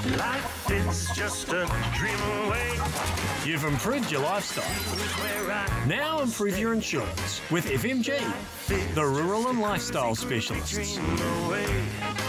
Life is just a dream away. You've improved your lifestyle. Now improve your insurance with FMG, the Rural and Lifestyle Specialists. Dream away.